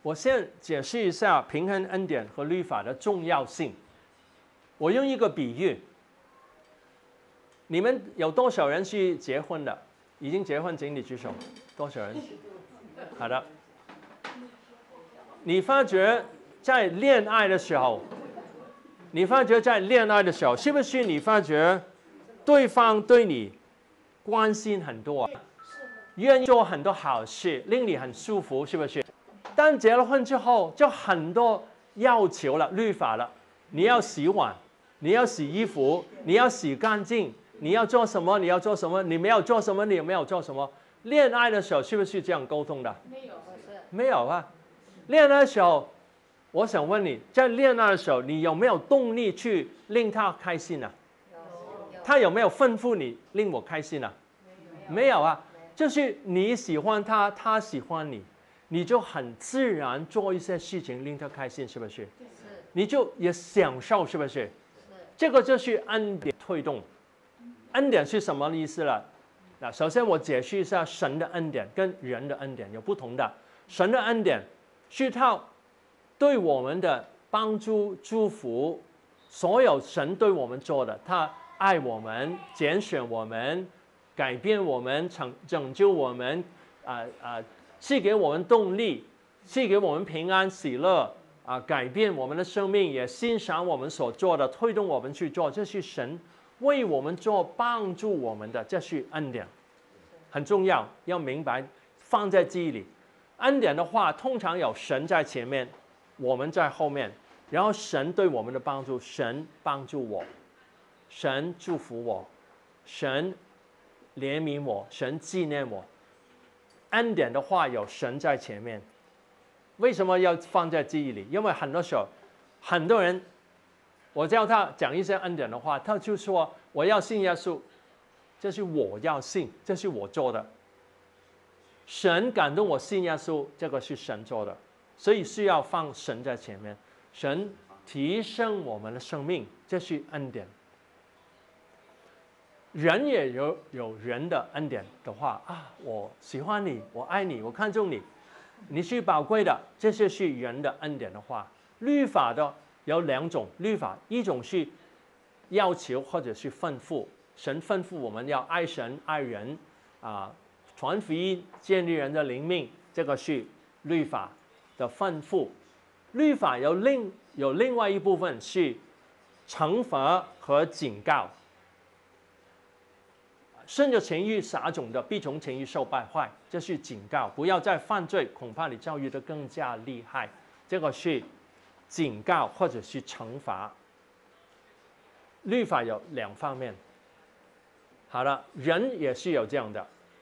我先解释一下平衡恩典和律法的重要性。我用一个比喻，你们有多少人去结婚的？已经结婚，请你举手。多少人？好的。你发觉在恋爱的时候，是不是你发觉对方对你关心很多，愿意做很多好事，令你很舒服，是不是？但结了婚之后，就很多要求了，律法了。你要洗碗，你要洗衣服，你要洗干净，你要做什么？你要做什么？你没有做什么？你没有做什么？恋爱的时候是不是这样沟通的？没有啊。恋爱的时候，我想问你，在恋爱的时候，你有没有动力去令他开心啊？他有没有吩咐你令我开心啊？没有啊。就是你喜欢他，他喜欢你，你就很自然做一些事情令他开心，是不是？你就也享受，是不是？这个就是恩典推动。恩典是什么意思了？那首先我解释一下神的恩典跟人的恩典有不同的。神的恩典是他对我们的帮助、祝福，所有神对我们做的，他爱我们、拣选我们、改变我们、拯救我们，赐给我们动力，赐给我们平安喜乐，改变我们的生命，也欣赏我们所做的，推动我们去做，这是神为我们做帮助我们的，这是恩典，很重要，要明白，放在记忆里。恩典的话，通常有神在前面，我们在后面，然后神对我们的帮助，神帮助我，神祝福我，神怜悯我，神纪念我。恩典的话有神在前面，为什么要放在记忆里？因为很多时候，很多人，我叫他讲一些恩典的话，他就说我要信耶稣，这是我要信，这是我做的。神感动我信耶稣，这个是神做的，所以需要放神在前面。神提升我们的生命，这是恩典。人也有人的恩典的话我喜欢你，我爱你，我看重你，你是宝贵的，这些是人的恩典的话。律法的有两种，律法一种是要求或者是吩咐，神吩咐我们要爱神爱人传福音，建立人的灵命，这个是律法的吩咐。律法有另外一部分是惩罚和警告。顺着情欲撒种的，必从情欲受败坏，这是警告，不要再犯罪，恐怕你遭遇的更加厉害。这个是警告或者是惩罚。律法有两方面。好了，人也是有这样的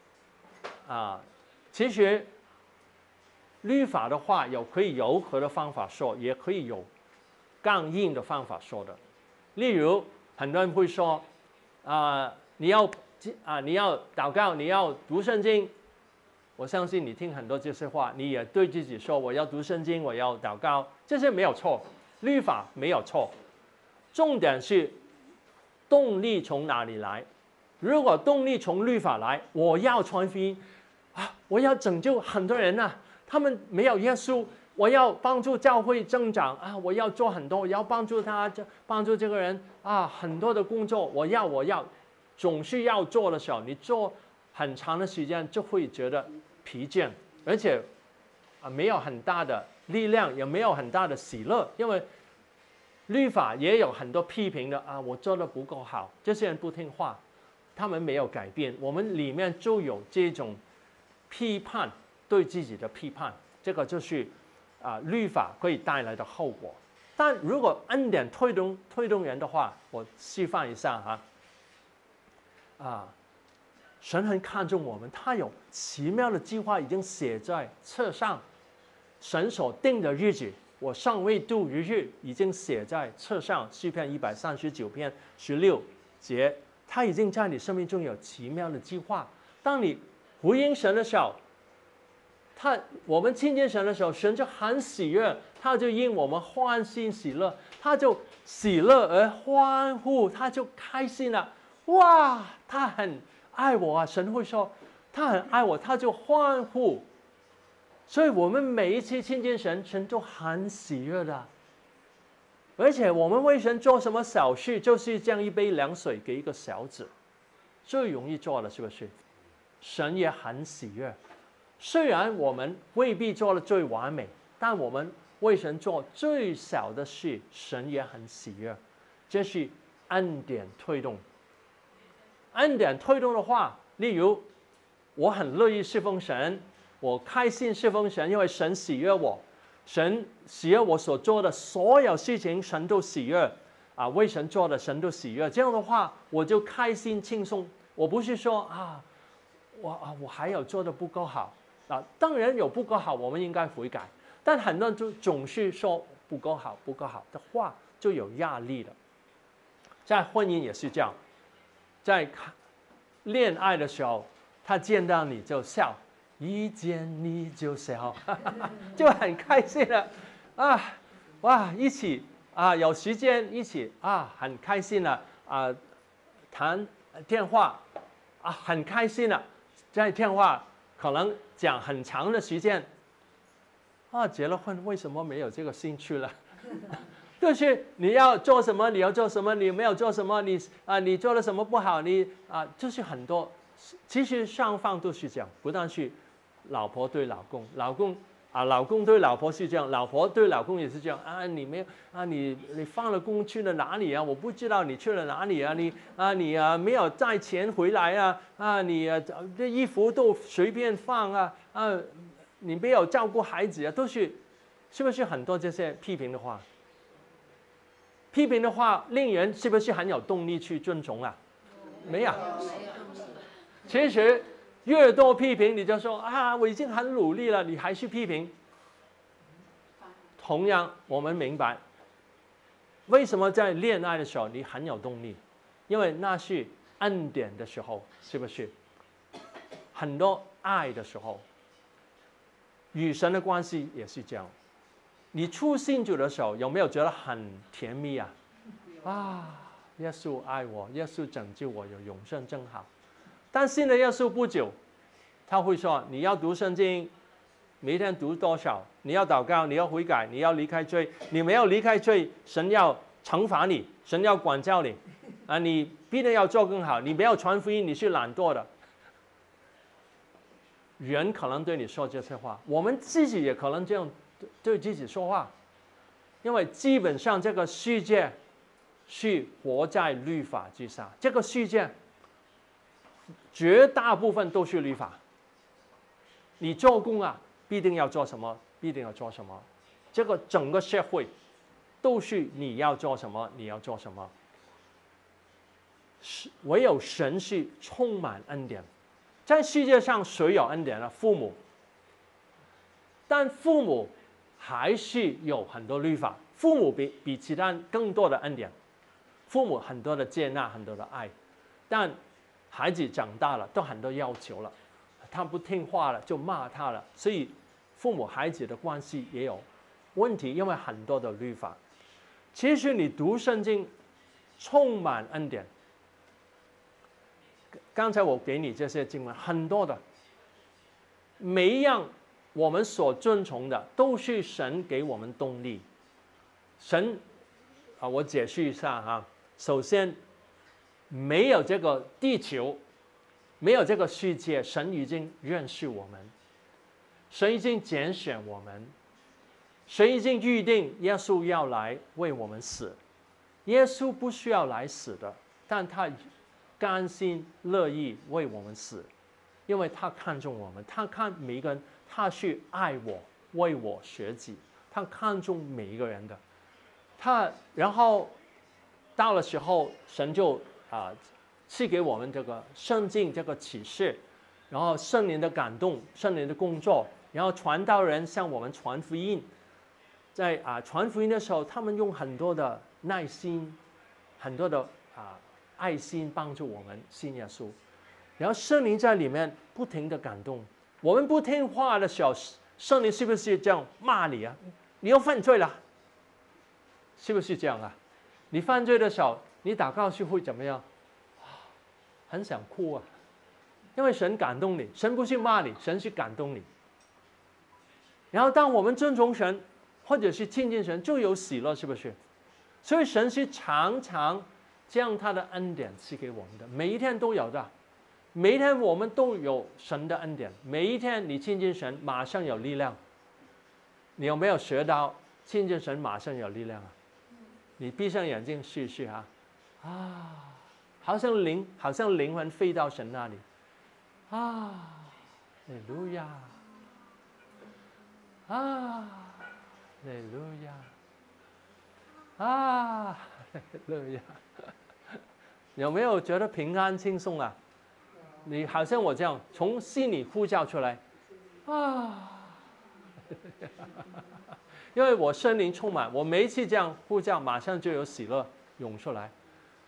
其实律法的话可以柔和的方法说，也可以有刚硬的方法说的。例如很多人会说你要祷告，你要读圣经。我相信你听很多这些话，你也对自己说我要读圣经，我要祷告，这些没有错，律法没有错。重点是动力从哪里来。如果动力从律法来，我要传福音我要拯救很多人他们没有耶稣，我要帮助教会增长我要做很多，我要帮助他，帮助这个人很多的工作，我要总是要做的时候，你做很长的时间就会觉得疲倦，而且没有很大的力量，也没有很大的喜乐，因为律法也有很多批评的我做的不够好，这些人不听话，他们没有改变，我们里面就有这种批判，对自己的批判，这个就是律法可以带来的后果。但如果恩典推动人的话，我示范一下神很看重我们，他有奇妙的计划已经写在册上，神所定的日子，我尚未度逾日，已经写在册上。诗篇139篇16节，他已经在你生命中有奇妙的计划。当你回应神的时候，我们亲近神的时候，神就很喜悦，他就因我们欢欣喜乐，他就喜乐而欢呼，他就开心了。哇，他很爱我神会说他很爱我，他就欢呼。 所以我们每一次亲近神，神都很喜悦的。而且我们为神做什么小事，就是将一杯凉水给一个小子，最容易做的，是不是？神也很喜悦。虽然我们未必做的最完美，但我们为神做最小的事，神也很喜悦。这是恩典推动。恩典推动的话，例如我很乐意侍奉神，我开心侍奉神，因为神喜悦我，神喜悦我所做的所有事情，神都喜悦啊，为神做的神都喜悦。这样的话，我就开心轻松。我不是说我还有做的不够好啊，当然有不够好，我们应该悔改。但很多人就总是说不够好，不够好的话，就有压力了。在婚姻也是这样，在恋爱的时候，他见到你就笑，一见你就笑，就很开心了啊！哇，一起啊，有时间一起啊，很开心了啊，谈电话啊，很开心了，在电话可能讲很长的时间啊，结了婚为什么没有这个兴趣了？就是你要做什么，你要做什么，你没有做什么，你做了什么不好，就是很多，其实双方都是这样，不但是老婆对老公，老公对老婆是这样，老婆对老公也是这样啊，你没有啊，你放了工去了哪里啊？我不知道你去了哪里啊？你没有带钱回来啊？你这衣服都随便放啊？你没有照顾孩子啊？都是不是很多这些批评的话？批评的话，令人是不是很有动力去遵从啊？没有。其实越多批评，你就说啊，我已经很努力了，你还是批评。同样，我们明白为什么在恋爱的时候你很有动力，因为那是恩典的时候，是不是？很多爱的时候，与神的关系也是这样。你初信主的时候，有没有觉得很甜蜜啊？耶稣爱我，耶稣拯救我，有永生真好。但信了耶稣不久，他会说你要读圣经，每天读多少？你要祷告，你要悔改，你要离开罪。你没有离开罪，神要惩罚你，神要管教你啊！你必定要做更好。你没有传福音，你是懒惰的。人可能对你说这些话，我们自己也可能这样对自己说话，因为基本上这个世界是活在律法之下，这个世界绝大部分都是律法。你做工啊，必定要做什么，必定要做什么。这个整个社会都是你要做什么，你要做什么。唯有神是充满恩典。在世界上谁有恩典呢？父母。但父母还是有很多律法，父母比其他人更多的恩典，父母很多的接纳，很多的爱，但孩子长大了，都很多要求了，他不听话了就骂他了，所以父母孩子的关系也有问题，因为很多的律法。其实你读圣经，充满恩典。刚才我给你这些经文很多的，每一样我们所遵从的都是神给我们动力。神我解释一下哈。首先，没有这个地球，没有这个世界，神已经认识我们，神已经拣选我们，神已经预定耶稣要来为我们死。耶稣不需要来死的，但他甘心乐意为我们死，因为他看重我们，他看每一个人，他是爱我，为我舍己，他看重每一个人的。然后到了时候，神就赐给我们这个圣经这个启示，然后圣灵的感动，圣灵的工作，然后传道人向我们传福音。在传福音的时候，他们用很多的耐心，很多的爱心帮助我们信耶稣。然后圣灵在里面不停的感动。我们不听话的时候，圣灵是不是这样骂你啊？你又犯罪了，是不是这样啊？你犯罪的时候，你祷告是会怎么样？很想哭啊，因为神感动你，神不是骂你，神是感动你。 然后当我们尊重神，或者是亲近神，就有喜乐，是不是？所以神是常常将他的恩典赐给我们的，每一天都有的。每一天我们都有神的恩典，每一天你亲近神，马上有力量。你有没有学到亲近神马上有力量啊？你闭上眼睛试试啊，好像灵魂飞到神那里，哈利路亚，哈利路亚，哈利路亚。有没有觉得平安轻松啊？你好像我这样从心里呼叫出来，因为我圣灵充满，我每一次这样呼叫，马上就有喜乐涌出来。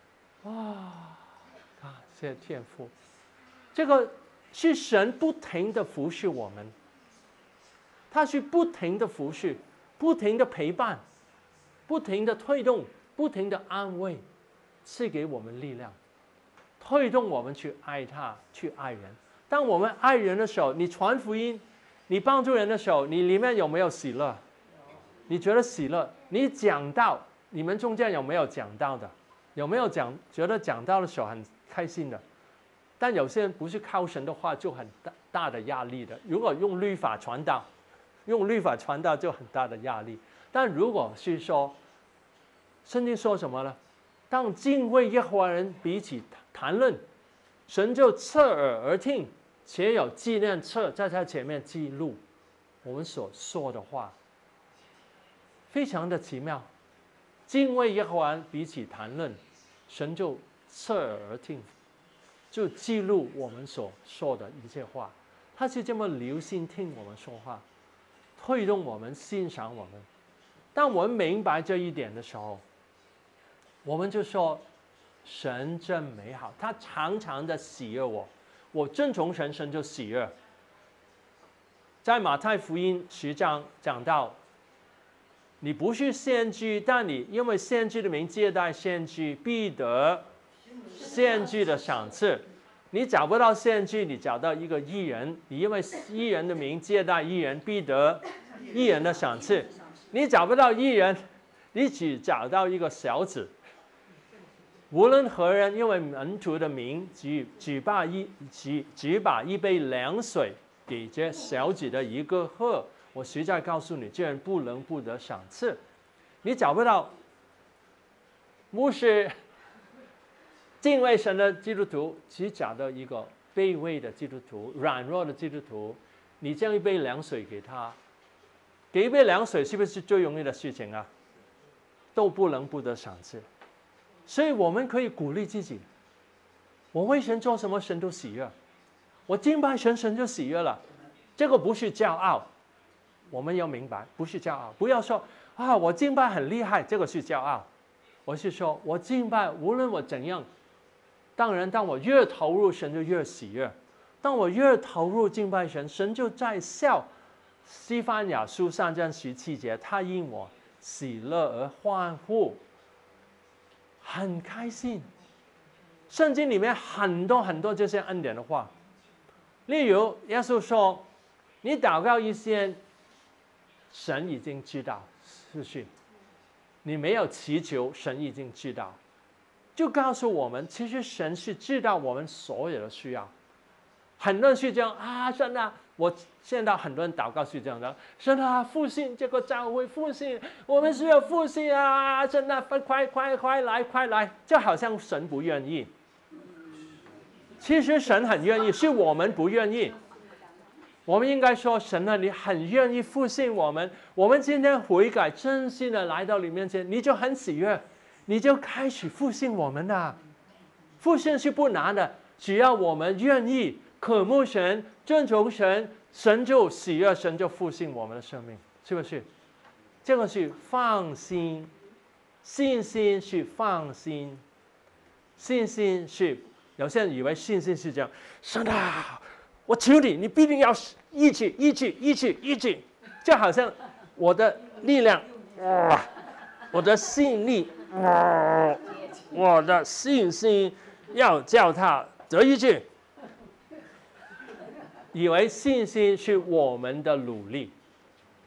感谢天父，这个是神不停的服侍我们，他是不停的服侍，不停的陪伴，不停的推动，不停的安慰，赐给我们力量。推动我们去爱他，去爱人。当我们爱人的时候，你传福音，你帮助人的时候，你里面有没有喜乐？你觉得喜乐？你讲道，你们中间有没有讲道的？有没有觉得讲道的时候很开心的？但有些人不是靠神的话，就很大的压力的。如果用律法传道，就很大的压力。但如果是说，圣经说什么呢？当敬畏耶和华人彼此谈论，神就侧耳而听，且有纪念册在他前面记录我们所说的话，非常的奇妙。敬畏耶和华人彼此谈论，神就侧耳而听，就记录我们所说的一切话。他是这么留心听我们说话，推动我们，欣赏我们。当我们明白这一点的时候，我们就说神真美好，他常常的喜悦我，我遵从神，神就喜悦。在马太福音10章讲到，你不是先知，但你因为先知的名接待先知，必得先知的赏赐。你找不到先知，你找到一个义人，你因为义人的名接待义人，必得义人的赏赐。你找不到义人，你只找到一个小子。无论何人因为门徒的名只把一杯凉水给这小子的一个喝，我实在告诉你，这人不能不得赏赐。你找不到牧师敬畏神的基督徒，只找到一个卑微的基督徒、软弱的基督徒，你将一杯凉水给他，给一杯凉水是不是最容易的事情啊？都不能不得赏赐。所以我们可以鼓励自己，我为神做什么，神都喜悦。我敬拜神，神就喜悦了。这个不是骄傲，我们要明白，不是骄傲。不要说我敬拜很厉害，这个是骄傲。我是说我敬拜，无论我怎样，当然当我越投入，神就越喜悦。当我越投入敬拜神，神就在笑。西番雅书3章17节，他因我喜乐而欢呼，很开心。圣经里面很多很多这些恩典的话，例如耶稣说，你祷告一些，神已经知道，是不是？你没有祈求，神已经知道，就告诉我们，其实神是知道我们所有的需要。很多人是这样神啊，我见到很多人祷告是这样的，神啊，复兴这个教会，复兴，我们需要复兴啊，神啊，快来，就好像神不愿意。其实神很愿意，是我们不愿意。我们应该说，神啊，你很愿意复兴我们。我们今天悔改，真心的来到你面前，你就很喜悦，你就开始复兴我们了。复兴是不难的，只要我们愿意渴慕神、尊崇神，神就喜悦，神就复兴我们的生命，是不是？这个是放心，信心是放心，信心是有些人以为信心是这样，神啊，我求你，你必定要医治，就好像我的力量，我的信力，我的信心要叫他得医治。以为信心是我们的努力，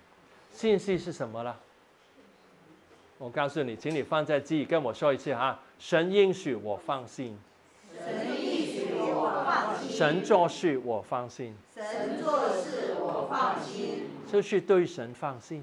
信息是什么了？我告诉你，请你放在记忆，跟我说一次哈。神应许我放心， 神应许我放心， 神做事我放心， 神做事我放心， 就是对神放心。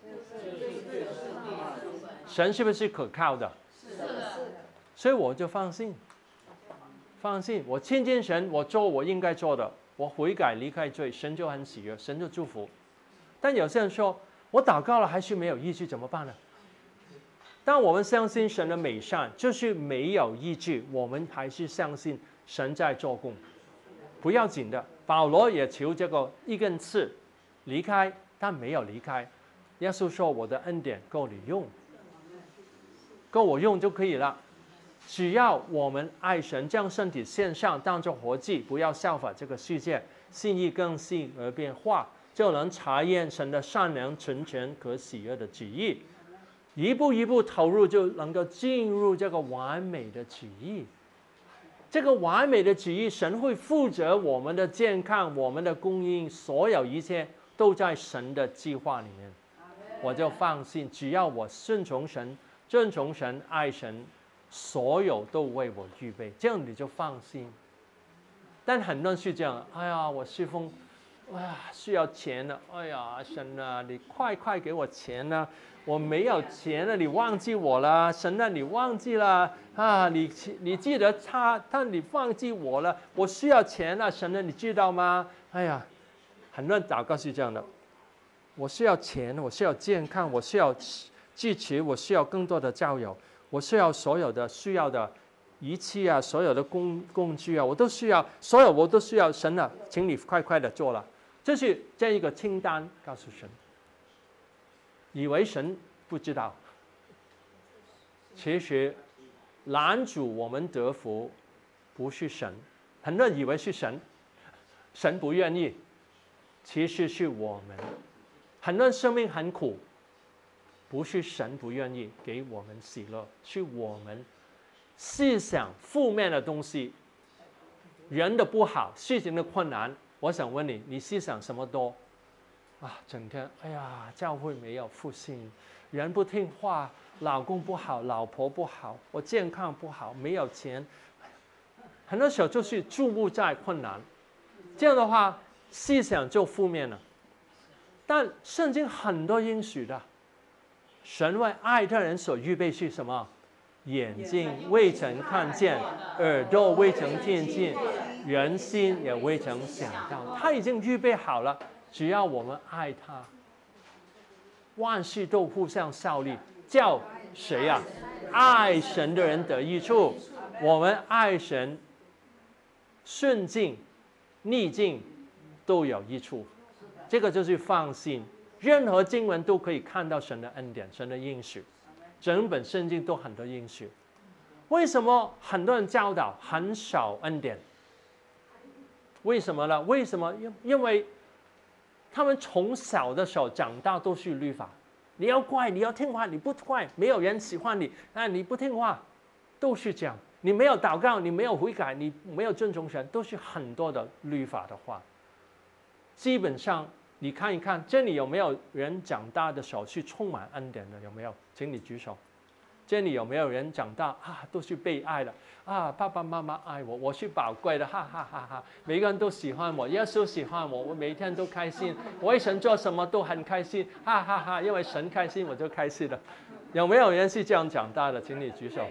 神是不是可靠的？ 是的， 所以我就放心，放心，我亲近神，我做我应该做的，我悔改离开罪，神就很喜悦，神就祝福。但有些人说，我祷告了还是没有益处，怎么办呢？当我们相信神的美善，就是没有益处，我们还是相信神在做工，不要紧的。保罗也求这个一根刺离开，但没有离开。耶稣说：“我的恩典够你用，够我用就可以了。只要我们爱神，将身体献上，当作活祭，不要效法这个世界，心意更新而变化，就能查验神的善良、纯全、可喜悦的旨意。一步一步投入，就能够进入这个完美的旨意。这个完美的旨意，神会负责我们的健康、我们的供应，所有一切都在神的计划里面。我就放心，只要我顺从神、遵从神、爱神，所有都为我预备，这样你就放心。但很多人是这样，哎呀，我侍奉，哎呀，需要钱了，哎呀，神啊，你快给我钱了，我没有钱了，你忘记我了，神啊，你忘记了啊，你记得他，但你忘记我了，我需要钱了，神啊，你知道吗？哎呀，很多人祷告是这样的。我需要钱，我需要健康，我需要支持，我需要更多的交友，我需要所有的需要的仪器啊，所有的工具啊，我都需要，所有我都需要。神啊，请你快的做了，这是这一个清单，告诉神。以为神不知道，其实拦阻我们得福不是神，很多人以为是神，神不愿意，其实是我们。很多人生命很苦，不是神不愿意给我们喜乐，是我们思想负面的东西，人的不好，事情的困难。我想问你，你思想什么多？啊，整天哎呀，教会没有复兴，人不听话，老公不好，老婆不好，我健康不好，没有钱，很多时候就是注目在困难，这样的话思想就负面了。但圣经很多应许的，神为爱的人所预备是什么？眼睛未曾看见，耳朵未曾听见，人心也未曾想到，他已经预备好了，只要我们爱他，万事都互相效力，叫谁呀？爱神的人得益处。我们爱神，顺境、逆境都有益处。这个就是放心，任何经文都可以看到神的恩典、神的应许，整本圣经都很多应许。为什么很多人教导很少恩典？为什么呢？为什么？因为他们从小的时候长大都是律法，你要乖，你要听话，你不乖，没有人喜欢你，你不听话，都是这样。你没有祷告，你没有悔改，你没有遵从神，都是很多的律法的话。基本上你看一看，这里有没有人长大的时候是充满恩典的？有没有？请你举手。这里有没有人长大都是被爱的爸爸妈妈爱我，我是宝贵的，哈哈哈哈！每个人都喜欢我，耶稣喜欢我，我每天都开心，我为神做什么都很开心，哈哈哈！因为神开心，我就开心了。有没有人是这样长大的？请你举手。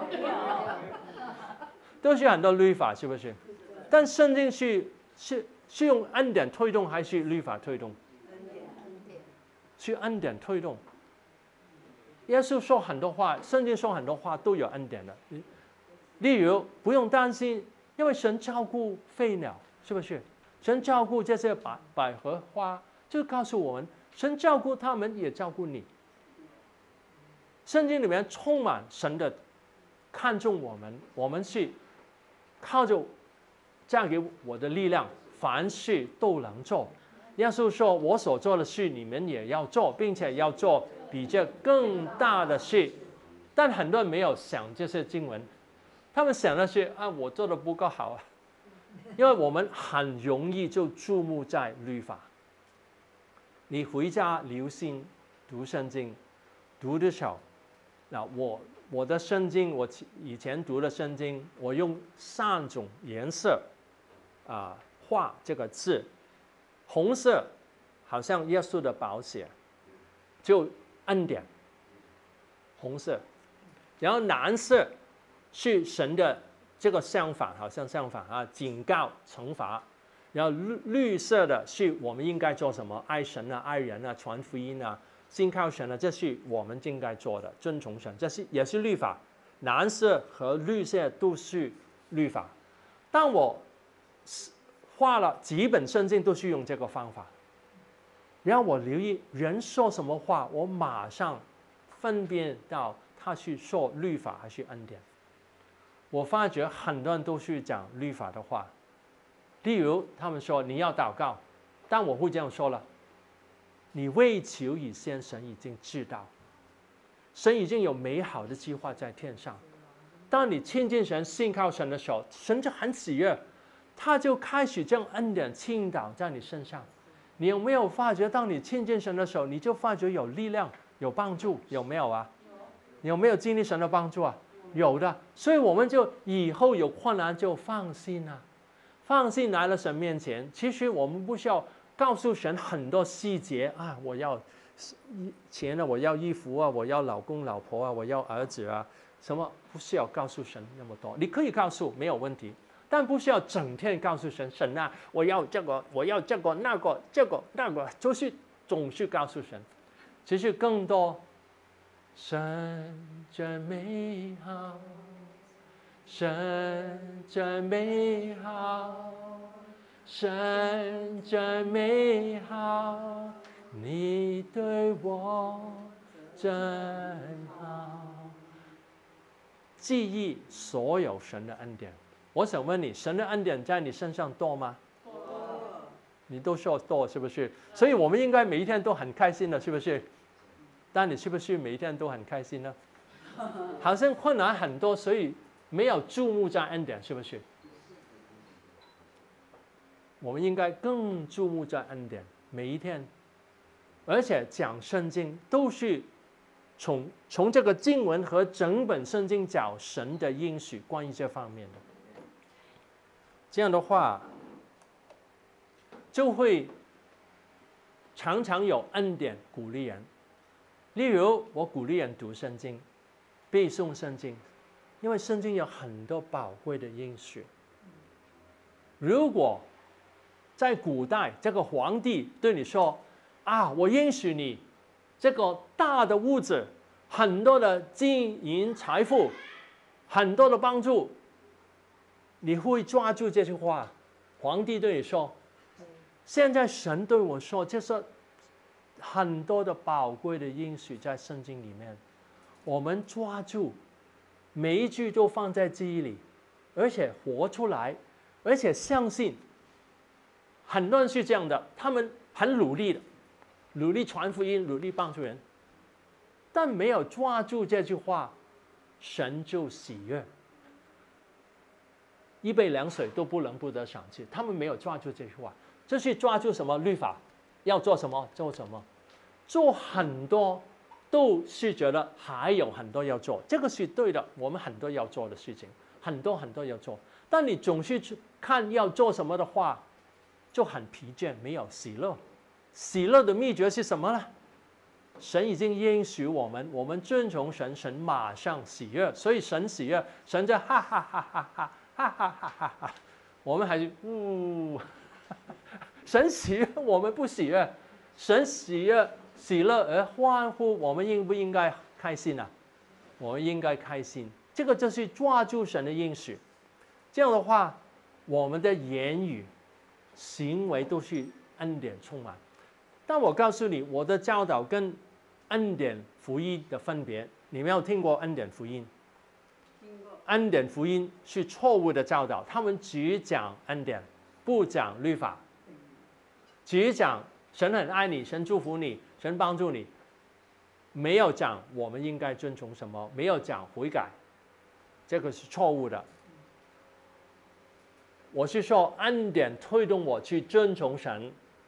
都是很多律法，是不是？但圣经是用恩典推动还是律法推动？是恩典推动。耶稣说很多话，圣经说很多话都有恩典的。例如不用担心，因为神照顾飞鸟，是不是？神照顾这些百合花，就告诉我们，神照顾他们也照顾你。圣经里面充满神的看重我们，我们是靠着加给我的力量，凡事都能做。耶稣说：“我所做的事，你们也要做，并且要做比这更大的事。”但很多人没有想这些经文，他们想的是我做的不够好因为我们很容易就注目在律法。 你回家留心读圣经，读的少。那我的圣经，我以前读的圣经，我用3种颜色画这个字，红色好像耶稣的宝血，就恩典，红色，然后蓝色是神的这个相反，好像相反警告惩罚，然后绿色的是我们应该做什么，爱神爱人传福音信靠神这是我们应该做的，遵从神，这也是律法。蓝色和绿色都是律法。当我画了几本圣经，都是用这个方法。然后我留意人说什么话，我马上分辨到他是说律法还是恩典。我发觉很多人都是讲律法的话，例如他们说你要祷告，但我会这样说了。你为求以先，神已经知道，神已经有美好的计划在天上。当你亲近神、信靠神的时候，神就很喜悦，他就开始将恩典倾倒在你身上。你有没有发觉，当你亲近神的时候，你就发觉有力量、有帮助，有没有啊？你有没有经历神的帮助啊？有的。所以我们就以后有困难就放心放心来了神面前。其实我们不需要告诉神很多细节我要钱我要衣服我要老公老婆我要儿子什么不需要告诉神那么多。你可以告诉没有问题，但不需要整天告诉神我要这个我要这个那个这个那个，就是总是告诉神。其实更多，神真美好，神真美好，神真美好，你对我真好。记忆所有神的恩典。我想问你，神的恩典在你身上多吗？多。你都说多，是不是？所以我们应该每一天都很开心的，是不是？但你是不是每一天都很开心呢？好像困难很多，所以没有注目在恩典，是不是？我们应该更注目在恩典，每一天。而且讲圣经都是从这个经文和整本圣经找神的应许，关于这方面的。这样的话，就会常常有恩典鼓励人。例如，我鼓励人读圣经，背诵圣经，因为圣经有很多宝贵的应许。如果在古代，这个皇帝对你说我应许你这个大的屋子，很多的金银财富，很多的帮助，你会抓住这句话。皇帝对你说，现在神对我说，就是很多的宝贵的应许在圣经里面，我们抓住，每一句都放在记忆里，而且活出来，而且相信。很多人是这样的，他们很努力的，努力传福音，努力帮助人，但没有抓住这句话，神就喜悦。一杯凉水都不能不得赏赐，他们没有抓住这句话。这是抓住什么律法，要做什么做什么，做很多都是觉得还有很多要做，这个是对的，我们很多要做的事情，很多很多要做。但你总是看要做什么的话，就很疲倦，没有喜乐。喜乐的秘诀是什么呢？神已经应许我们，我们遵从神，神马上喜悦。所以神喜悦，神就哈哈哈哈哈哈哈哈哈哈，我们还是神喜悦，我们不喜悦。神喜悦喜乐而欢呼，我们应不应该开心啊？我们应该开心。这个就是抓住神的应许。这样的话，我们的言语行为都是恩典充满。但我告诉你，我的教导跟恩典福音的分别，你没有听过恩典福音？恩典福音是错误的教导，他们只讲恩典，不讲律法，只讲神很爱你，神祝福你，神帮助你，没有讲我们应该遵从什么，没有讲悔改，这个是错误的。我是说恩典推动我去遵从神，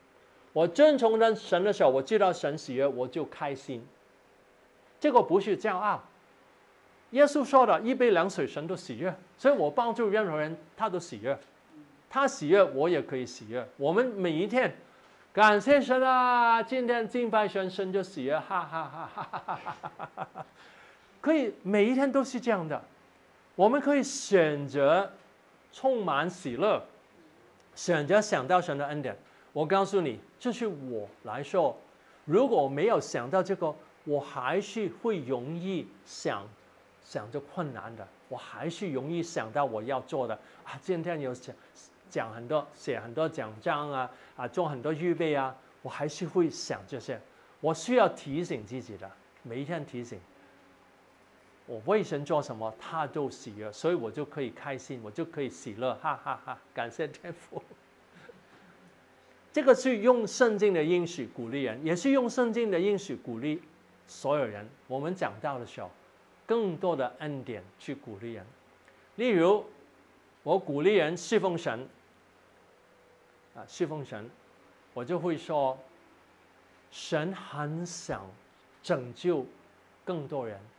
我遵从神的时候，我知道神喜悦，我就开心。这个不是骄傲。耶稣说的，一杯凉水神都喜悦，所以我帮助任何人，他都喜悦。他喜悦，我也可以喜悦。我们每一天感谢神啊，今天敬拜神，神就喜悦，哈哈哈哈哈哈哈哈。可以每一天都是这样的。我们可以选择充满喜乐，选择想到神的恩典。我告诉你，这是我来说，如果我没有想到这个，我还是会容易想着困难的，我还是容易想到我要做的啊。今天有讲很多，写很多奖章啊，做很多预备啊，我还是会想这些。我需要提醒自己的，每一天提醒。我为神做什么，他都喜悦，所以我就可以开心，我就可以喜乐，哈哈哈！感谢天父。这个是用圣经的应许鼓励人，也是用圣经的应许鼓励所有人。我们讲到的时候，更多的恩典去鼓励人。例如，我鼓励人侍奉神，侍奉神，我就会说，神很想拯救更多人。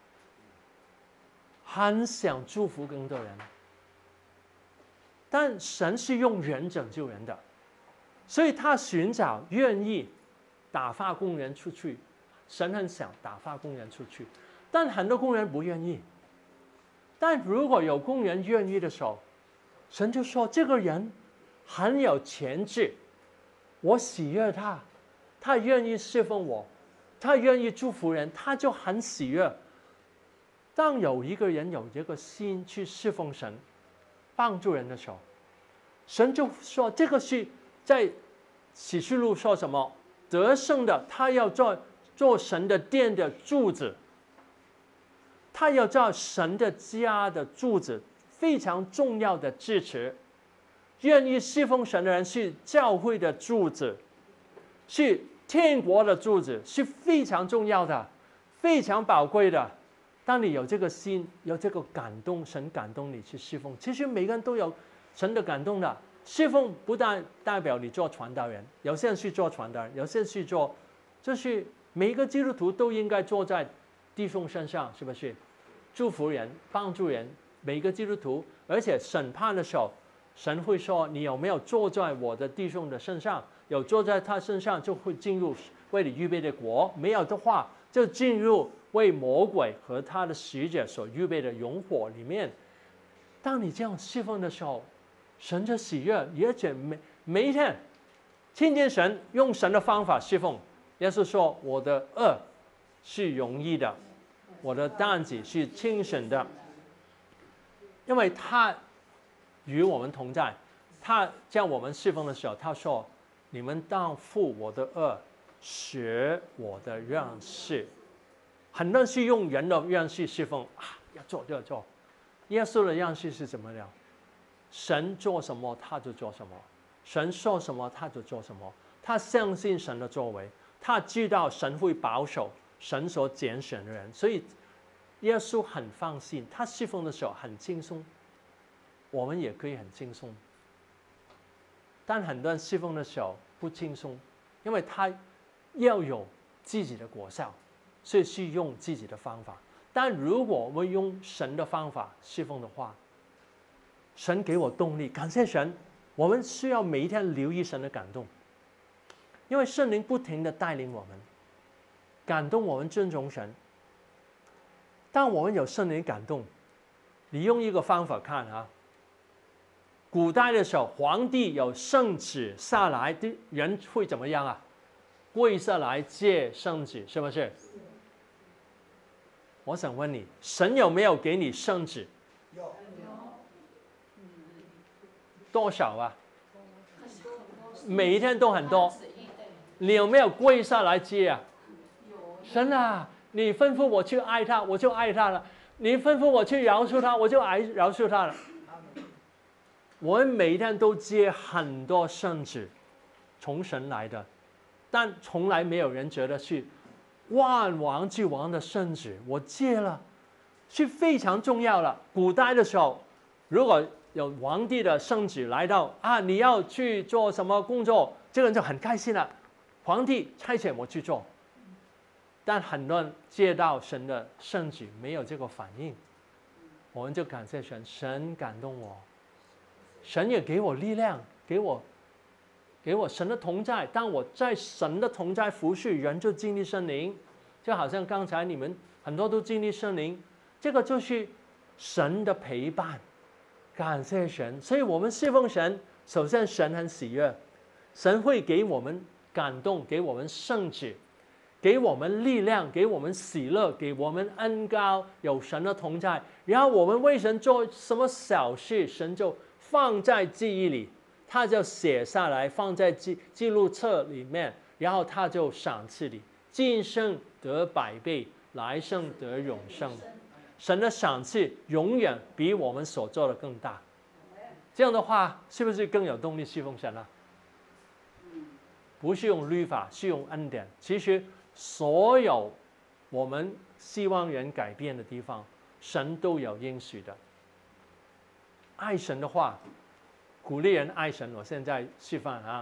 很想祝福更多人，但神是用人拯救人的，所以他寻找愿意打发工人出去。神很想打发工人出去，但很多工人不愿意。但如果有工人愿意的时候，神就说这个人很有潜质，我喜悦他，他愿意侍奉我，他愿意祝福人，他就很喜悦。当有一个人有这个心去侍奉神、帮助人的时候，神就说这个是在启示录说什么？得胜的，他要做神的殿的柱子，他要做神的家的柱子，非常重要的支持。愿意侍奉神的人是教会的柱子，是天国的柱子，是非常重要的，非常宝贵的。当你有这个心，有这个感动，神感动你去侍奉。其实每个人都有神的感动的。侍奉不但代表你做传道人，有些人去做传道人，有些人去做，就是每一个基督徒都应该坐在弟兄身上，是不是？祝福人，帮助人，每一个基督徒。而且审判的时候，神会说你有没有坐在我的弟兄的身上？有坐在他身上，就会进入为你预备的国；没有的话，就进入为魔鬼和他的使者所预备的永火里面。当你这样侍奉的时候，神的喜悦，而且每一天听见神用神的方法侍奉。耶稣说我的恶是容易的，我的担子是轻省的，因为他与我们同在。他叫我们侍奉的时候，他说你们当负我的恶，学我的样式。很多人是用人的样式侍奉啊，要做就要做。耶稣的样式是怎么样？神做什么他就做什么，神说什么他就做什么。他相信神的作为，他知道神会保守神所拣选的人，所以耶稣很放心，他侍奉的时候很轻松，我们也可以很轻松。但很多人侍奉的时候不轻松，因为他要有自己的果效，所以是用自己的方法。但如果我们用神的方法侍奉的话，神给我动力，感谢神。我们需要每一天留意神的感动，因为圣灵不停地带领我们，感动我们尊重神。当我们有圣灵感动，你用一个方法看啊，古代的时候，皇帝有圣旨下来的人会怎么样啊？跪下来接圣旨，是不是？我想问你，神有没有给你圣旨？ 有。 多少啊？每一天都很多。你有没有跪下来接啊？神啊，你吩咐我去爱他，我就爱他了；你吩咐我去饶恕他，我就饶恕他了。我们每一天都接很多圣旨，从神来的，但从来没有人觉得是万王之王的圣旨，我接了，是非常重要了。古代的时候，如果有皇帝的圣旨来到啊，你要去做什么工作，这个人就很开心了。 皇帝差遣我去做，但很多人接到神的圣旨没有这个反应，我们就感谢神，神感动我，神也给我力量，给我神的同在。当我在神的同在服侍，人就经历圣灵，就好像刚才你们很多都经历圣灵，这个就是神的陪伴。感谢神，所以我们侍奉神，首先神很喜悦，神会给我们感动，给我们圣旨，给我们力量，给我们喜乐，给我们恩膏，有神的同在。然后我们为神做什么小事，神就放在记忆里，他就写下来，放在记录册里面，然后他就赏赐你，今生得百倍，来生得永生。神的赏赐永远比我们所做的更大，这样的话是不是更有动力侍奉神了？不是用律法，是用恩典。其实所有我们希望人改变的地方，神都有应许的。爱神的话，鼓励人爱神。我现在示范啊，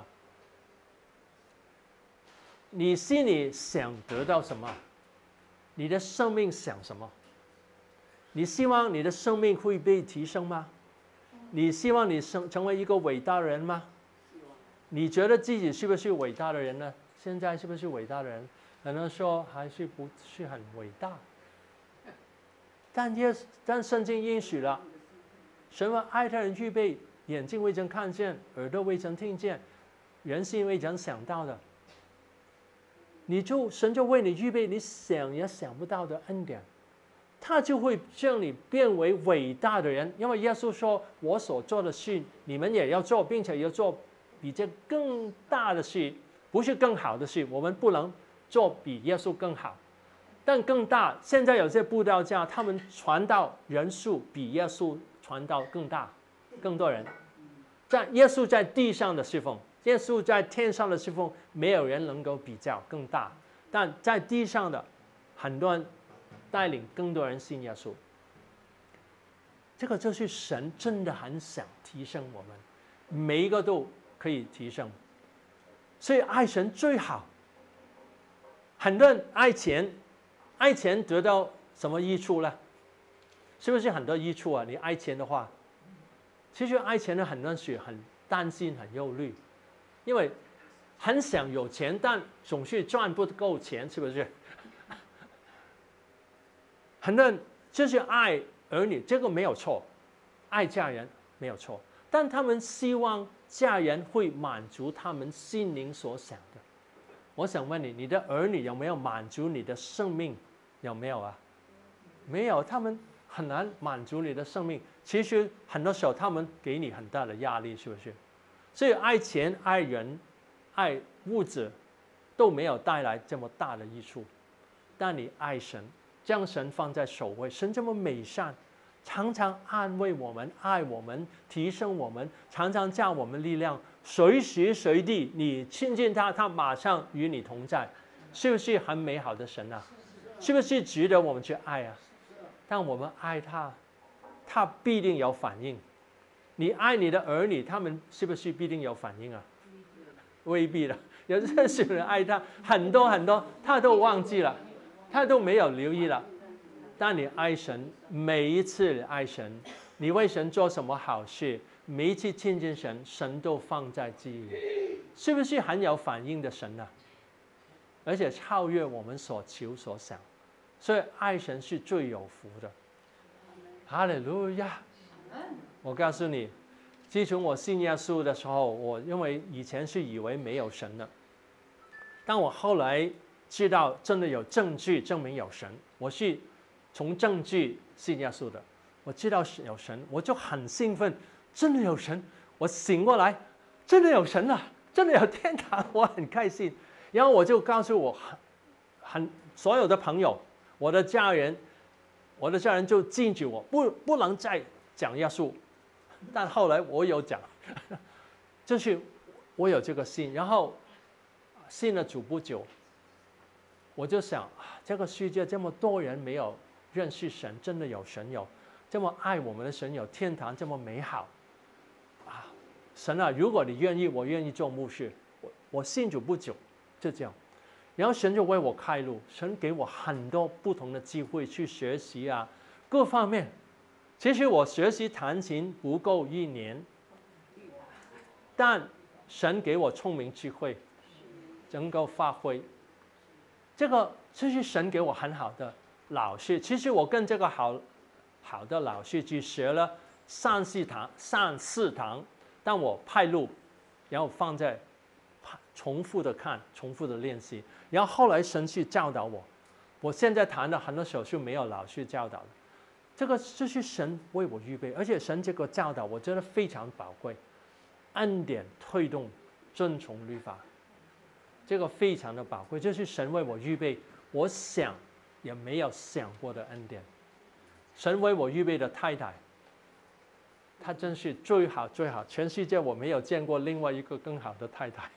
你心里想得到什么，你的生命想什么？你希望你的生命会被提升吗？你希望你成为一个伟大的人吗？你觉得自己是不是伟大的人呢？现在是不是伟大的人？很多人说还是不是很伟大。但圣经应许了，神为爱他人预备眼睛未曾看见，耳朵未曾听见，人心未曾想到的。神就为你预备你想也想不到的恩典。他就会让你变为伟大的人，因为耶稣说：“我所做的事，你们也要做，并且要做比这更大的事，不是更好的事。我们不能做比耶稣更好，但更大。现在有些布道家，他们传道人数比耶稣传道更大，更多人。耶稣在地上的侍奉，耶稣在天上的侍奉，没有人能够比较更大。但在地上的很多人。”带领更多人信耶稣，这个就是神真的很想提升我们，每一个都可以提升，所以爱神最好。很多人爱钱，爱钱得到什么益处呢？是不是很多益处啊？你爱钱的话，其实爱钱的很多人是很担心、很忧虑，因为很想有钱，但总是赚不够钱，是不是？很多人就是爱儿女，这个没有错，爱家人没有错，但他们希望家人会满足他们心灵所想的。我想问你，你的儿女有没有满足你的生命？有没有啊？没有，他们很难满足你的生命。其实很多时候他们给你很大的压力，是不是？所以爱钱、爱人、爱物质都没有带来这么大的益处，但你爱神。将神放在首位，神这么美善，常常安慰我们、爱我们、提升我们，常常叫我们力量。随时随地你亲近他，他马上与你同在，是不是很美好的神啊？是不是值得我们去爱啊？但我们爱他，他必定有反应。你爱你的儿女，他们是不是必定有反应啊？未必的，有些人爱他很多很多，他都忘记了。他都没有留意了，但你爱神，每一次你爱神，你为神做什么好事，每一次亲近神，神都放在记忆里，是不是很有反应的神呢？而且超越我们所求所想，所以爱神是最有福的。哈利路亚！我告诉你，自从我信耶稣的时候，我因为以前是以为没有神的，但我后来知道真的有证据证明有神，我是从证据信耶稣的。我知道有神，我就很兴奋，真的有神。我醒过来，真的有神了，真的有天堂，我很开心。然后我就告诉我所有的朋友，我的家人就禁止我不能再讲耶稣。但后来我有讲，就是我有这个信，然后信了主不久。我就想，这个世界这么多人没有认识神，真的有神，有这么爱我们的神，有天堂这么美好啊！神啊，如果你愿意，我愿意做牧师。我信主不久， 就这样。然后神就为我开路，神给我很多不同的机会去学习啊，各方面。其实我学习弹琴不够1年，但神给我聪明智慧，能够发挥。这是神给我很好的老师。其实我跟这个好的老师去学了3-4堂，但我派录，然后放在重复的看，重复的练习。然后后来神去教导我，我现在弹的很多首是没有老师教导的。这是神为我预备，而且神这个教导我觉得非常宝贵，恩典推动遵从律法，这个非常的宝贵，这是神为我预备，我想也没有想过的恩典。神为我预备的太太，她真是最好最好，全世界我没有见过另外一个更好的太太。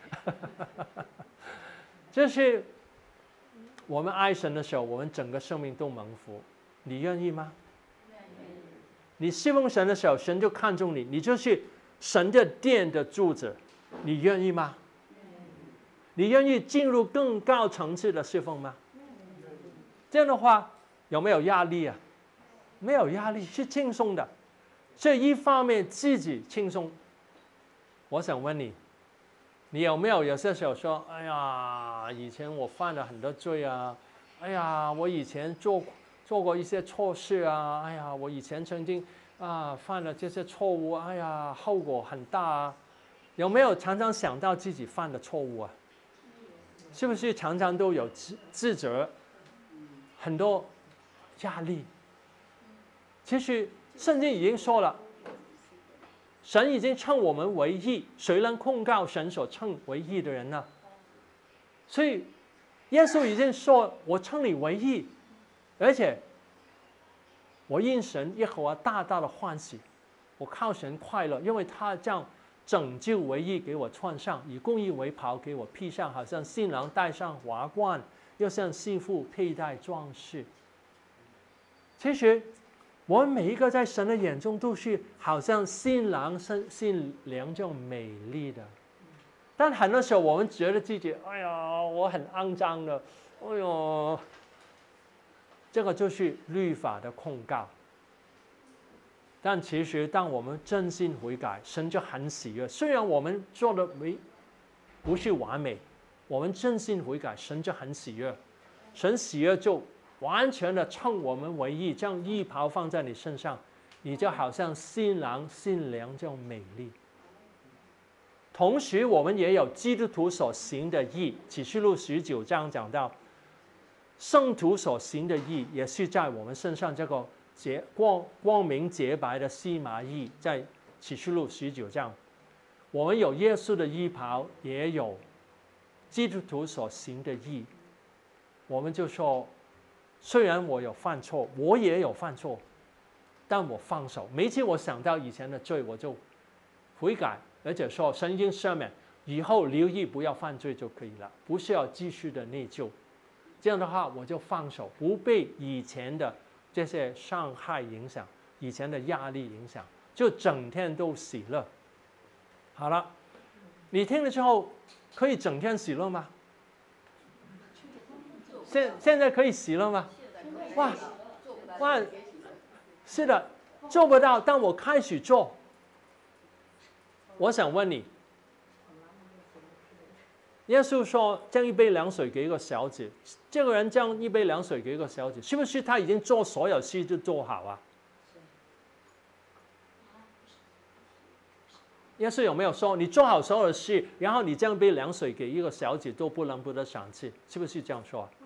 这是我们爱神的时候，我们整个生命都蒙福。你愿意吗？你侍奉神的时候，神就看重你，你就是神的殿的柱子，你愿意吗？你愿意进入更高层次的侍奉吗？这样的话有没有压力啊？没有压力，是轻松的。所以一方面自己轻松，我想问你，你有没有些时候说，哎呀，以前我犯了很多罪啊，哎呀，我以前做过一些错事啊，哎呀，我以前曾经犯了这些错误，哎呀，后果很大啊。有没有常常想到自己犯的错误啊？是不是常常都有自责，很多压力？其实圣经已经说了，神已经称我们为义，谁能控告神所称为义的人呢？所以耶稣已经说，我称你为义，而且我因神耶和华大大的欢喜，我靠神快乐，因为他将拯救为义给我穿上，以公义为袍给我披上，好像新郎戴上华冠，又像媳妇佩戴装饰。其实我们每一个在神的眼中都是好像新郎新娘这样美丽的，但很多时候我们觉得自己，哎呀，我很肮脏的，哎呦，这个就是律法的控告。但其实当我们真心悔改，神就很喜悦。虽然我们做的不是完美，我们真心悔改，神就很喜悦。神喜悦就完全的称我们为义，将义袍放在你身上，你就好像新郎新娘这样美丽。同时我们也有基督徒所行的义，启示录19章讲到，圣徒所行的义也是在我们身上，这个光明洁白的细麻义，在启示录19章，我们有耶稣的衣袍，也有基督徒所行的义。我们就说，虽然我有犯错，我也有犯错，但我放手。每次我想到以前的罪，我就悔改，而且说神已经赦免，以后留意不要犯罪就可以了，不需要继续的内疚。这样的话，我就放手，不被以前的这些伤害影响，以前的压力影响，就整天都喜乐。好了，你听了之后，可以整天喜乐吗？现在可以喜乐吗？哇，是的，做不到，但我开始做。我想问你，耶稣说将一杯凉水给一个小姐，这个人将一杯凉水给一个小姐，是不是他已经做所有事就做好啊？耶稣有没有说你做好所有的事，然后你将一杯凉水给一个小姐都不得赏赐？是不是这样说啊？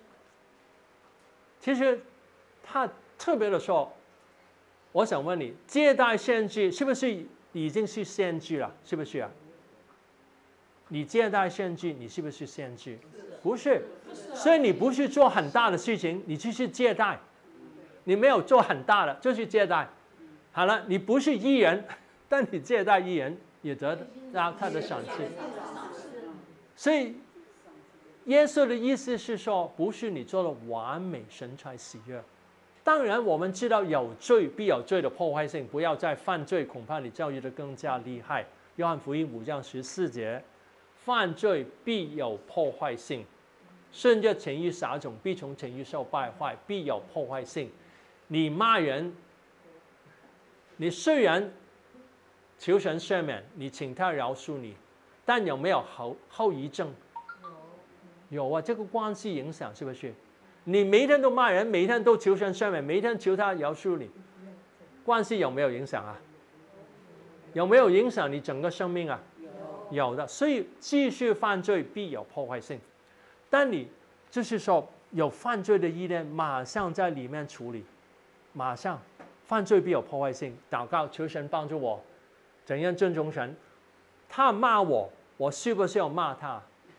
其实他特别的说，我想问你，接待献祭是不是已经是献祭了？是不是啊？你接待献祭，你是不是献祭？不是，所以你不是做很大的事情，你就是接待。你没有做很大的，就是接待。好了，你不是义人，但你接待义人也得到他的赏赐。所以耶稣的意思是说，不是你做的完美，神才喜悦。当然，我们知道有罪必有罪的破坏性，不要再犯罪，恐怕你教育的更加厉害。约翰福音5章14节。 犯罪必有破坏性，顺着情欲撒种，必从情欲受败坏，必有破坏性。你骂人，你虽然求神赦免，你请他饶恕你，但有没有后遗症？有啊，这个关系影响是不是？你每一天都骂人，每一天都求神赦免，每一天求他饶恕你，关系有没有影响啊？有没有影响你整个生命啊？有的，所以继续犯罪必有破坏性。但你就是说有犯罪的意念，马上在里面处理，马上犯罪必有破坏性。祷告求神帮助我，怎样尊重神？他骂我，我需不需要骂他？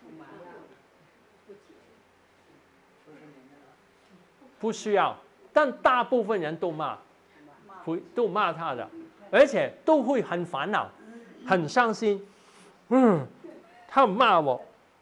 不需要，但大部分人都骂他的，而且都会很烦恼，很伤心。他骂我，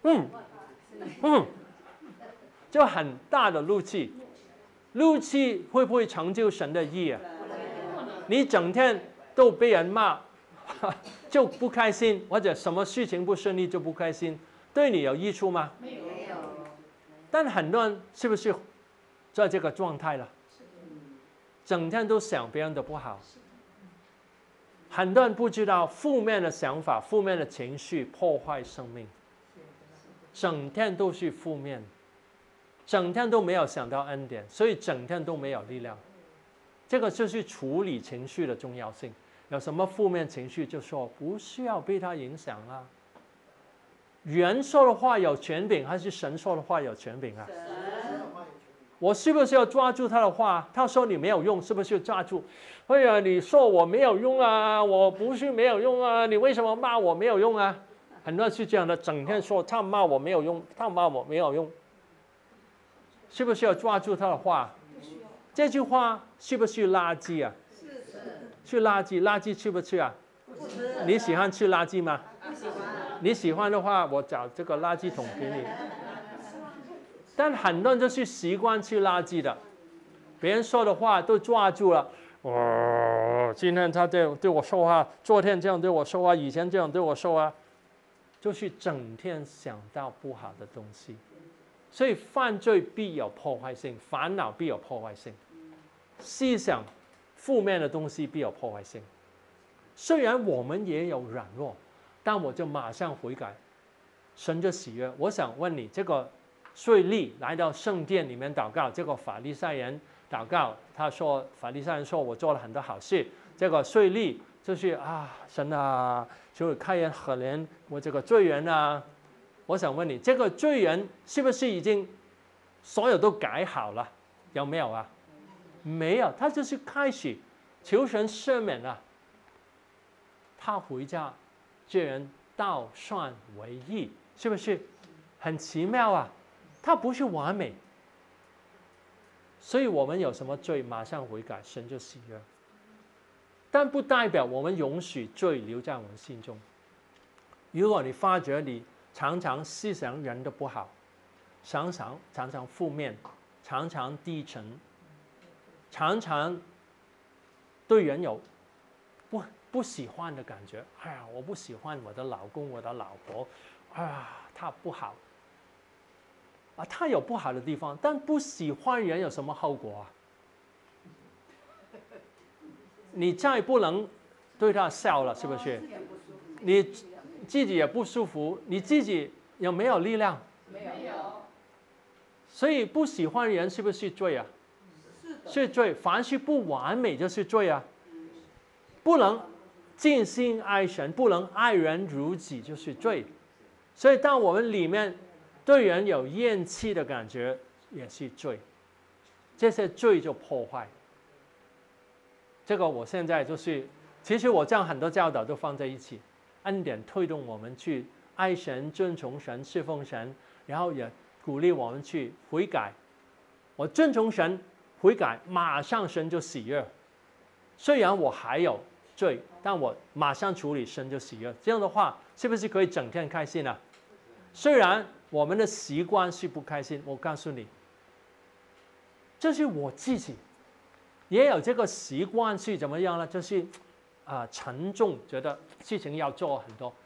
就很大的怒气。怒气会不会成就神的意啊？你整天都被人骂，就不开心，或者什么事情不顺利就不开心，对你有益处吗？没有。但很多人是不是在这个状态了？整天都想别人的不好。很多人不知道负面的想法、负面的情绪破坏生命，整天都是负面，整天都没有想到恩典，所以整天都没有力量。这个就是处理情绪的重要性。有什么负面情绪就说不需要被它影响啊。人说的话有权柄，还是神说的话有权柄啊？我是不是要抓住他的话？他说你没有用，是不是抓住？哎呀，你说我没有用啊，我不是没有用啊，你为什么骂我没有用啊？很多人是这样的，整天说他骂我没有用，他骂我没有用，是不是要抓住他的话？这句话是不是垃圾啊？是垃圾，垃圾吃不吃啊？不吃。你喜欢吃垃圾吗？不喜欢。你喜欢的话，我找这个垃圾桶给你。但很多人就是习惯吃垃圾的，别人说的话都抓住了。今天他对我说话，昨天这样对我说话，以前这样对我说话，就是整天想到不好的东西。所以犯罪必有破坏性，烦恼必有破坏性，思想负面的东西必有破坏性。虽然我们也有软弱，但我就马上悔改，神就喜悦。我想问你，这个税吏来到圣殿里面祷告，这个法利赛人祷告，他说法利赛人说我做了很多好事，这个税吏就是神啊，求你开眼可怜我这个罪人啊。我想问你，这个罪人是不是已经所有都改好了？有没有啊？没有，他就是开始求神赦免了。他回家，这人倒算为义，是不是很奇妙啊？他不是完美，所以我们有什么罪，马上悔改，神就喜悦。但不代表我们容许罪留在我们心中。如果你发觉你常常思想人的不好，常常负面，常常低沉，常常对人有不喜欢的感觉。我不喜欢我的老公，我的老婆，他不好。他有不好的地方，但不喜欢人有什么后果啊？你再不能对他笑了，是不是？你自己也不舒服，你自己有没有力量？没有。所以不喜欢人是不是罪啊？是罪。凡是不完美就是罪啊。不能尽心爱神，不能爱人如己就是罪。所以当我们里面对人有厌弃的感觉也是罪，这些罪就破坏。这个我现在就是，其实我将很多教导都放在一起，恩典推动我们去爱神、尊崇神、侍奉神，然后也鼓励我们去悔改。我尊崇神、悔改，马上神就喜悦。虽然我还有罪，但我马上处理，神就喜悦。这样的话，是不是可以整天开心啊？虽然我们的习惯是不开心，我告诉你，这是我自己也有这个习惯是怎么样呢？就是沉重，觉得事情要做很多，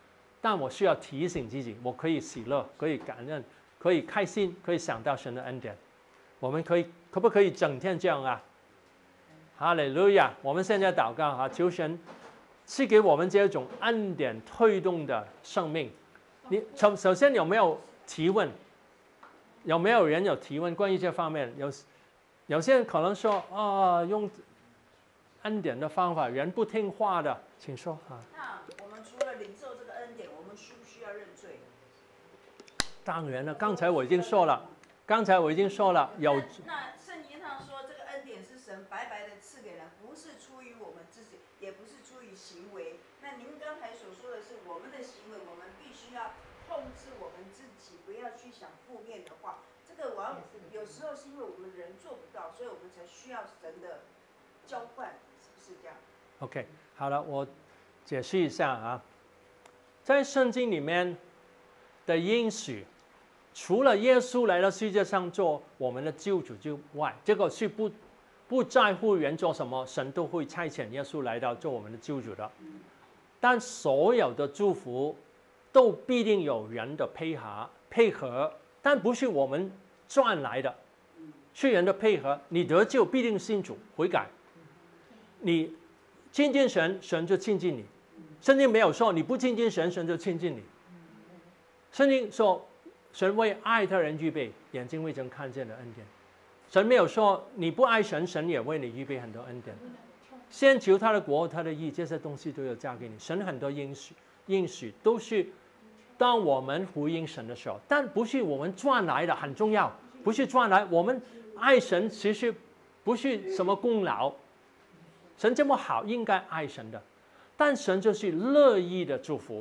但我需要提醒自己，我可以喜乐，可以感恩，可以开心，可以想到神的恩典。我们可不可以整天这样啊？哈利路亚！我们现在祷告啊，求神赐给我们这种恩典推动的生命。你首先有没有提问？有没有人有提问关于这方面？有些人可能说用恩典的方法，人不听话的，请说啊。 那我们除了领受这个恩典，我们需不需要认罪？ 当然了，刚才我已经说了，有。 那圣经上说，这个恩典是神白白的赐给人，不是出于我们自己，也不是出于行为。那您刚才所说的是我们的行为，我们必须要控制我们自己，不要去想负面的话。这个有时候是因为我们人做不到，所以我们才需要神的交换，是不是这样 ？OK， 好了，我解释一下啊，在圣经里面的应许，除了耶稣来到世界上做我们的救主之外，这个是不在乎人做什么，神都会差遣耶稣来到做我们的救主的。但所有的祝福都必定有人的配合，但不是我们赚来的，是人的配合。你得救必定信主悔改，你亲近神，神就亲近你。圣经没有说你不亲近神，神就亲近你。圣经说神为爱他人预备眼睛未曾看见的恩典。神没有说你不爱神，神也为你预备很多恩典。先求他的国他的义，这些东西都要加给你。神很多应许都是当我们回应神的时候，但不是我们赚来的，很重要，不是赚来。我们爱神其实不是什么功劳，神这么好应该爱神的，但神就是乐意的祝福。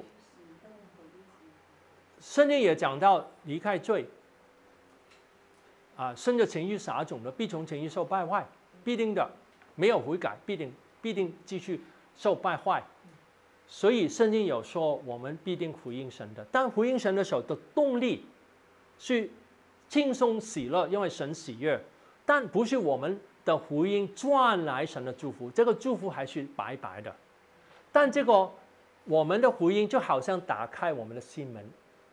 圣经也讲到离开罪顺着情欲撒种的，必从情欲受败坏，必定的，没有悔改，必定继续受败坏。所以圣经有说我们必定回应神的，但回应神的时候的动力是轻松喜乐，因为神喜悦，但不是我们的回应赚来神的祝福，这个祝福还是白白的。但这个我们的回应就好像打开我们的心门，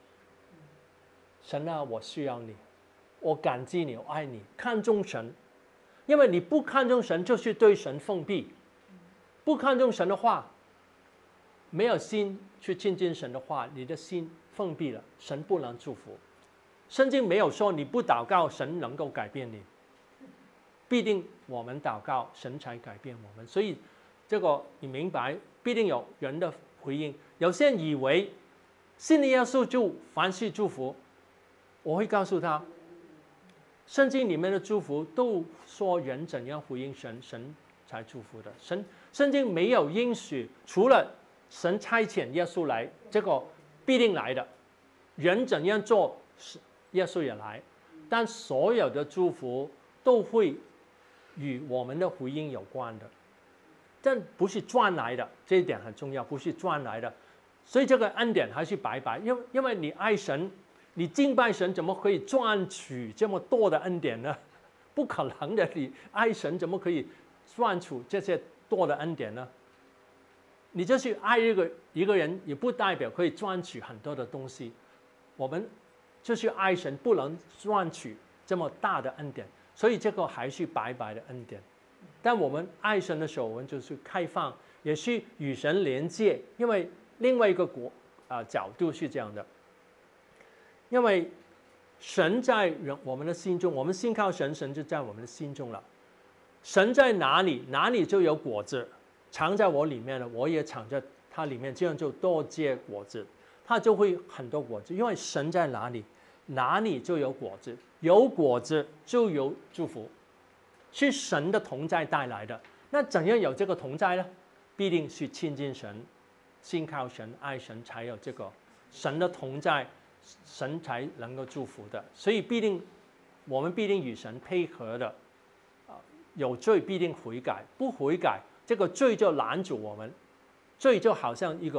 神啊，我需要你，我感激你，我爱你，看重神。因为你不看重神，就是对神封闭。不看重神的话，没有心去亲近神的话，你的心封闭了，神不能祝福。圣经没有说你不祷告，神能够改变你，必定我们祷告，神才改变我们。所以这个你明白，必定有人的回应。有些人以为信耶稣就凡事祝福，我会告诉他，圣经里面的祝福都说人怎样回应神，神才祝福的。圣经没有应许，除了神差遣耶稣来，这个必定来的。人怎样做，耶稣也来。但所有的祝福都会与我们的回应有关的，但不是赚来的，这一点很重要，不是赚来的。所以这个恩典还是白白，因为你爱神。你敬拜神怎么可以赚取这么多的恩典呢？不可能的，你爱神怎么可以赚取这些多的恩典呢？你就是爱一个人，也不代表可以赚取很多的东西。我们就是爱神，不能赚取这么大的恩典，所以这个还是白白的恩典。但我们爱神的时候，我们就是开放，也是与神连接，因为另外一个角度是这样的。因为神在我们的心中，我们信靠神，神就在我们的心中了。神在哪里，哪里就有果子，藏在我里面了，我也藏在它里面，这样就多结果子，它就会很多果子。因为神在哪里，哪里就有果子，有果子就有祝福，是神的同在带来的。那怎样有这个同在呢？必定是亲近神，信靠神，爱神，才有这个神的同在。神才能够祝福的，所以我们必定与神配合的。有罪必定悔改，不悔改，这个罪就拦阻我们。罪就好像一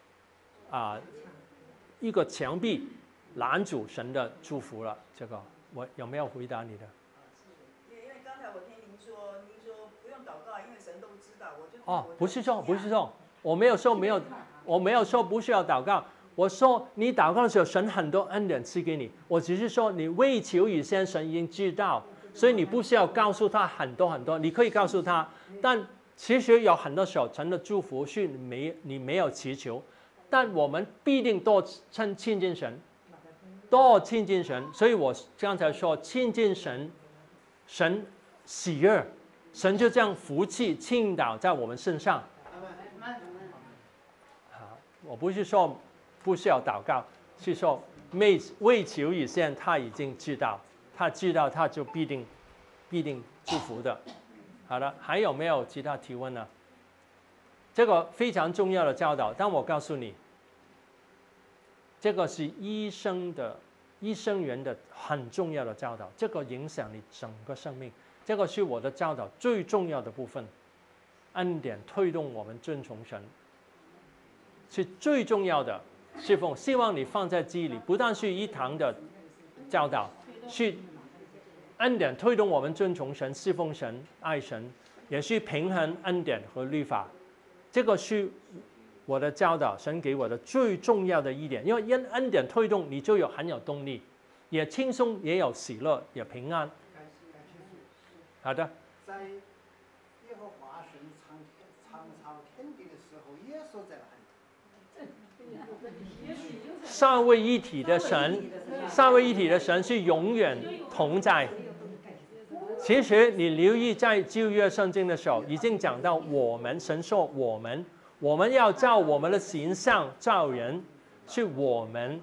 个墙壁，拦阻神的祝福了。这个我有没有回答你的？ 因为刚才我听您说不用祷告，因为神都知道。不是说， 我没有说不需要祷告。 我说你祷告的时候，神很多恩典赐给你。我只是说你未求以先，神已经知道，所以你不需要告诉他很多很多，你可以告诉他。但其实有很多时候，神的祝福是你没有祈求，但我们必定多亲近神，多亲近神。所以我刚才说亲近神，神喜悦，神就这样福气倾倒在我们身上。好，我不是说不需要祷告，是说未求以先，他已经知道，他知道他就必定祝福的。好了，还有没有其他提问呢？这个非常重要的教导，但我告诉你，这个是医生员的很重要的教导，这个影响你整个生命，这个是我的教导最重要的部分。恩典推动我们遵从神，是最重要的侍奉。希望你放在记忆里，不但是一堂的教导，是恩典推动我们遵从神、侍奉神、爱神，也是平衡恩典和律法。这个是我的教导，神给我的最重要的一点。因为恩典推动你，就很有动力，也轻松，也有喜乐，也平安。好的。 在耶和华神创造天地的时候，也说在哪里？ 三位一体的神是永远同在。其实你留意在旧约圣经的时候，已经讲到我们，神说我们要照我们的形象造人，是我们，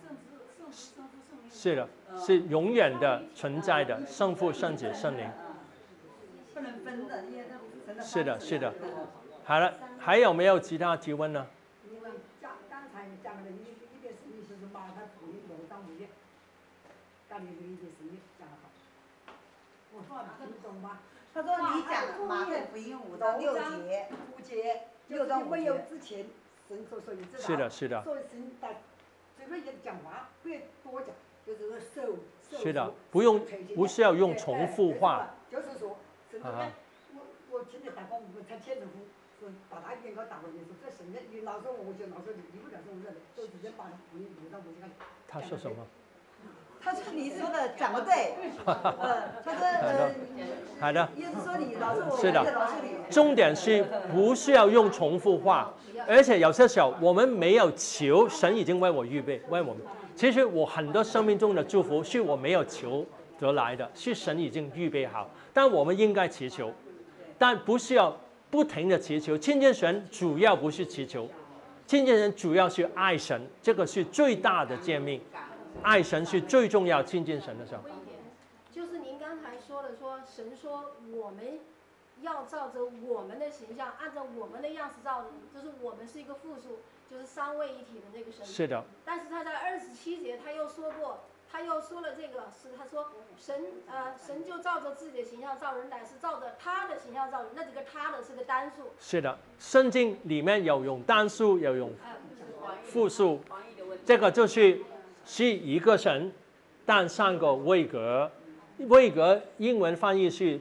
是的，是永远的存在的，圣父、圣子、圣灵。 不能分的，因为它是的，是的。好了，还有没有其他提问呢？ 因为刚才你讲的一点是你就是把它处理有道理的，刚才有一点是你讲的好。我说你懂吗？ 他说你讲马太福音5到6节 5节 ，6到5节没有之前神所以知道。 是的，是的。 所以神的随便一讲话不要多讲，就是个受。 是的，不需要用重复话。 就是说，神说我今天打工，我才签政府，说把他原告打回去，说这神的，你老说我就老说你不敢说我这里，就直接把他福音留到我这里。 他说什么？ 他说你说的讲得对，他说好的， 意思说你老是我， 是的老是你。 重点是不需要用重复话，而且有些时候我们没有求，神已经为我预备，为我们。其实我很多生命中的祝福是我没有求得来的，是神已经预备好，但我们应该祈求，但不是要不停的祈求。亲近神主要不是祈求，亲近神主要是爱神，这个是最大的诫命。爱神是最重要，亲近神的时候。 就是您刚才说的，说神说我们要照着我们的形象，按照我们的样式造人，就是我们是一个复数，就是三位一体的那个神。 是的。 但是他在27节他又说过，他又说了这个是他说神就照着自己的形象造人，乃是照着他的形象造人。那这个他的是个单数。 是的，圣经里面有用单数，有用复数，这个就是一个神，但3个位格。位格英文翻译是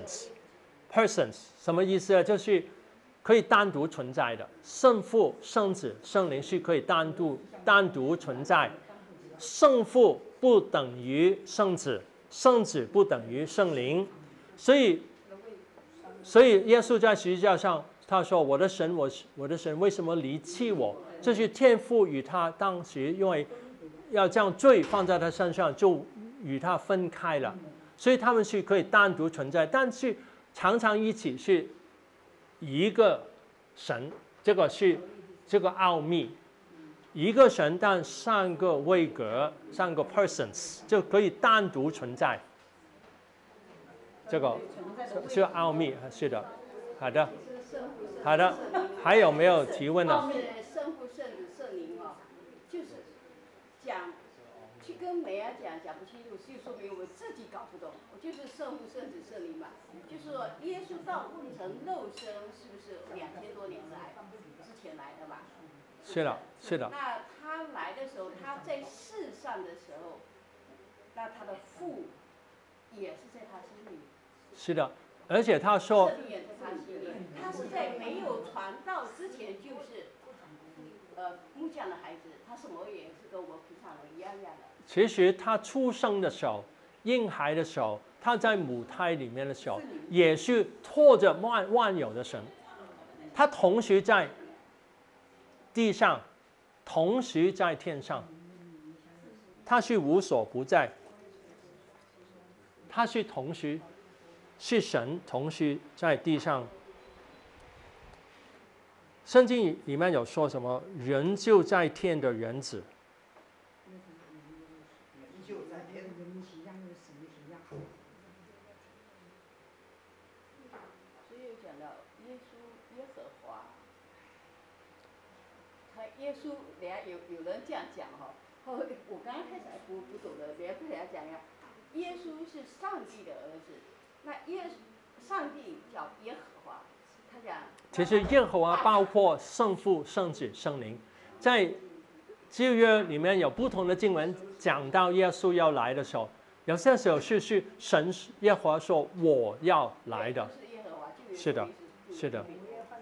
persons 什么意思呢？就是可以单独存在的，圣父、圣子、圣灵是可以单独存在。圣父不等于圣子，圣子不等于圣灵，所以耶稣在十字架上他说：“我的神，我的神，为什么离弃我？”这是天父与他当时因为要将罪放在他身上，就与他分开了，所以他们是可以单独存在，但是常常一起是一个神，这个是这个奥秘。一个神，但3个位格，3个 persons 就可以单独存在。这个是奥秘，是的，好的，好的，还有没有提问呢？ 圣父、圣子、圣灵啊，就是去跟梅儿讲不清楚，就说明我自己搞不懂。我就是圣父、圣子、圣灵嘛，就是说耶稣到成肉身，是不是2000多年之前来的吧？ 是的，是的。 那他来的时候，他在世上的时候，那他的父也是在他心里。 是的，而且他说， 圣灵也在他心里，他是在没有传道之前就是木匠的孩子，他什么也是跟我们平常人一样的。 其实他出生的时候，婴孩的时候，他在母胎里面的时候，也是托着万有的神。他同时在地上，同时在天上。他是无所不在，他是同时是神，同时在地上。圣经里面有说什么？人就在天的人子。 所以讲到耶稣耶和华，他耶稣，人家有人这样讲哈。我刚刚开始还不懂的，别人跟人家讲呀，耶稣是上帝的儿子，那上帝叫耶和华，他讲。 其实耶和华包括圣父、圣子、圣灵，在旧约里面有不同的经文讲到耶稣要来的时候，有些时候是神耶和华说我要来的，是的，是的。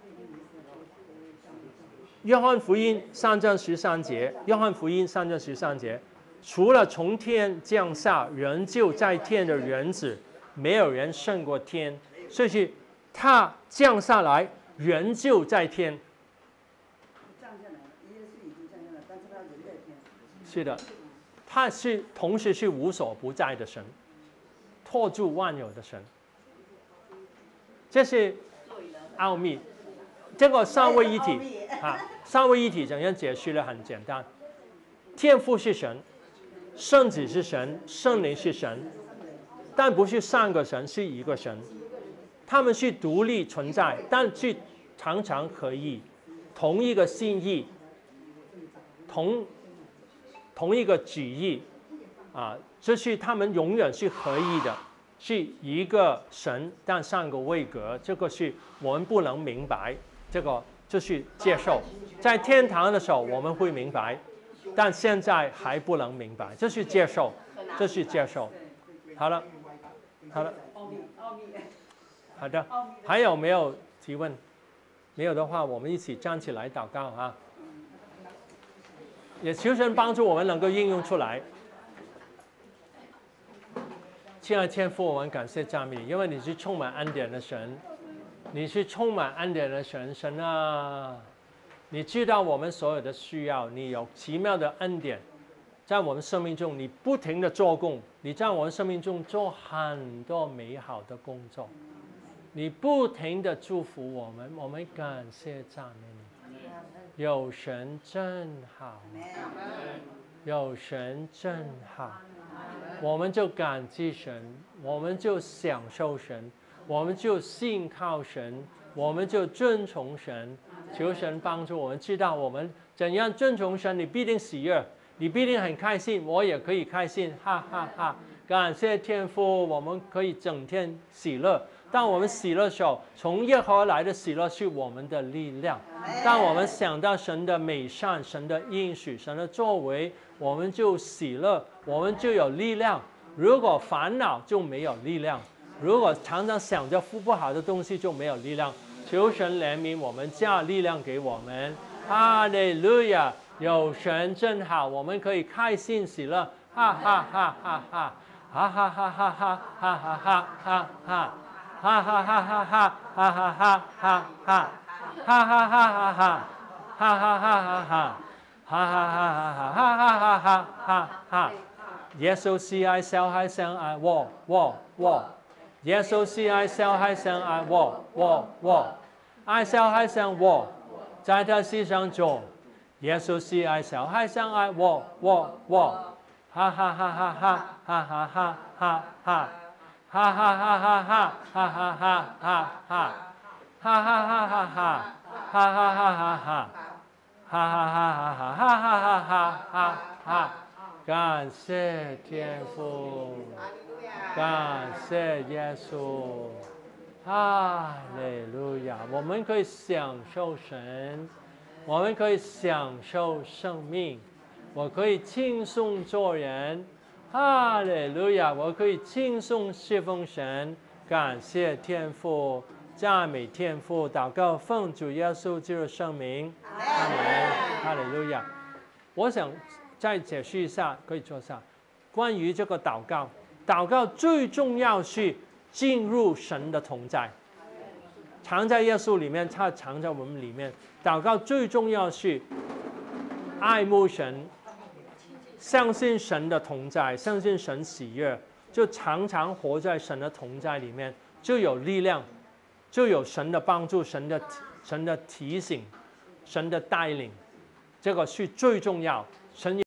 约翰福音3章13节，约翰福音3章13节，除了从天降下人就在天的人子，没有人胜过天，所以他降下来，人就在天。是的，他是同时是无所不在的神，托住万有的神。这是奥秘。这个三位一体啊，三位一体怎样解释的很简单，天父是神，圣子是神，圣灵是神，但不是三个神，是一个神。他们是独立存在，但是常常合一，同一个心意，同一个旨意啊，这是他们永远是合一的，是一个神，但三个位格，这个是我们不能明白。这个就是接受，在天堂的时候我们会明白，但现在还不能明白，这是接受，这是接受。好了，好了，好的，还有没有提问？没有的话，我们一起站起来祷告啊！也求神帮助我们能够应用出来。亲爱的天父，我们感谢赞美你，因为你是充满恩典的神。你是充满恩典的神，神啊！你知道我们所有的需要，你有奇妙的恩典，在我们生命中，你不停的做工，你在我们生命中做很多美好的工作，你不停的祝福我们，我们感谢赞美你。有神真好，有神真好，我们就感激神，我们就享受神。我们就信靠神，我们就遵从神，求神帮助我们知道我们怎样遵从神，你必定喜悦，你必定很开心，我也可以开心，哈哈哈！感谢天父，我们可以整天喜乐。当我们喜乐的时候，从耶和华来的喜乐是我们的力量。当我们想到神的美善、神的应许、神的作为，我们就喜乐，我们就有力量。如果烦恼，就没有力量。如果常常想着不好的东西，就没有力量。求神怜悯我们，加力量给我们。哈利路亚！有神真好，我们可以开心喜乐，哈哈哈哈哈，哈哈哈哈哈，哈哈哈哈哈，哈哈哈哈哈，哈哈哈哈哈，哈哈哈哈哈，哈哈哈哈哈，哈哈哈哈哈，哈哈哈哈哈哈。耶稣是爱小孩，相爱我。耶稣是爱小孩，像爱我，爱小孩像我，在他世上做。耶稣是爱小孩，像爱我，哈哈哈哈哈，哈哈哈哈哈，哈哈哈哈哈，哈哈哈哈哈，哈哈哈哈哈，哈哈哈哈哈，哈哈哈哈哈，哈哈哈哈哈，感谢天父。感谢耶稣，哈利路亚！我们可以享受神，我们可以享受生命，我可以轻松做人，哈利路亚！我可以轻松侍奉神，感谢天父， 赞美天父，祷告奉主耶稣基督的圣名，阿门，哈利路亚。我想再解释一下，可以坐下。关于这个祷告，祷告最重要是进入神的同在，藏在耶稣里面，他藏在我们里面。祷告最重要是爱慕神，相信神的同在，相信神喜悦，就常常活在神的同在里面，就有力量，就有神的帮助，神的提醒，神的带领，这个是最重要。神